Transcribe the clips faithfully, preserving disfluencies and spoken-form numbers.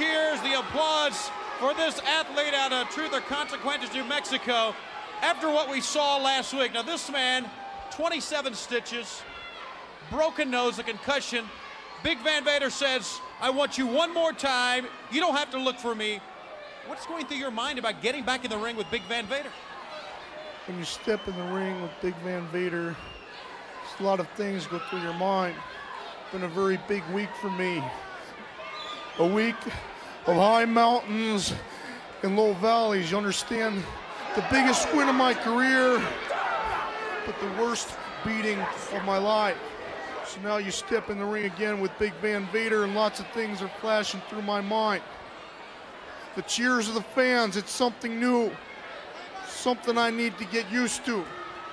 cheers, the applause for this athlete out of Truth or Consequences, New Mexico, after what we saw last week. Now this man, twenty-seven stitches, broken nose, a concussion. Big Van Vader says, I want you one more time. You don't have to look for me. What's going through your mind about getting back in the ring with Big Van Vader? When you step in the ring with Big Van Vader, a lot of things go through your mind. It's been a very big week for me. A week of high mountains and low valleys. You understand? The biggest win of my career, but the worst beating of my life. So now you step in the ring again with Big Van Vader and lots of things are flashing through my mind. The cheers of the fans, it's something new. Something I need to get used to.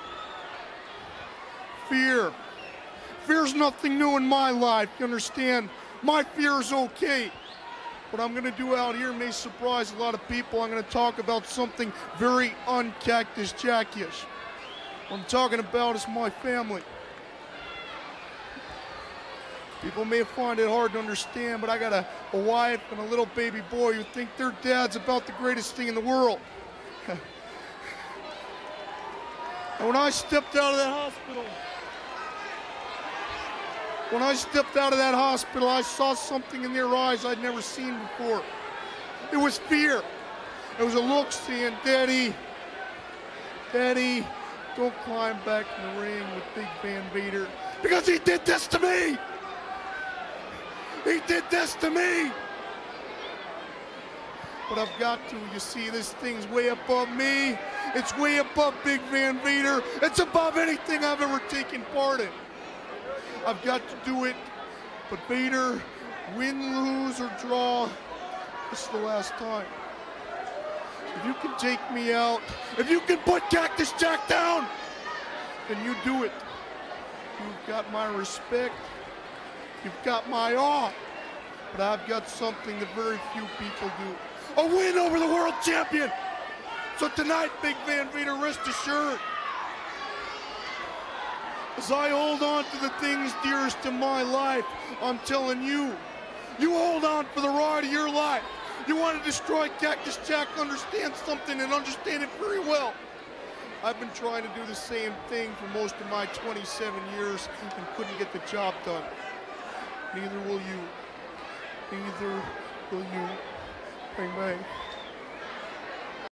Fear. Fear's nothing new in my life, you understand? My fear is okay. What I'm gonna do out here may surprise a lot of people. I'm gonna talk about something very un-Cactus Jack-ish. What I'm talking about is my family. People may find it hard to understand, but I got a, a wife and a little baby boy who think their dad's about the greatest thing in the world. And when I stepped out of that hospital, when I stepped out of that hospital, I saw something in their eyes I'd never seen before. It was fear. It was a look saying, Daddy, Daddy, don't climb back in the ring with Big Van Vader, because he did this to me. He did this to me. But I've got to, you see, this thing's way above me. It's way above Big Van Vader. It's above anything I've ever taken part in. I've got to do it. But Vader, win, lose, or draw, this is the last time. If you can take me out, if you can put Cactus Jack down, then you do it. You've got my respect. You've got my awe. But I've got something that very few people do. A win over the world champion. So tonight, Big Van Vader, rest assured, as I hold on to the things dearest to my life, I'm telling you, you hold on for the ride of your life. You want to destroy Cactus Jack, understand something and understand it very well. I've been trying to do the same thing for most of my twenty-seven years and couldn't get the job done. Neither will you. Neither will you. Bang, bang.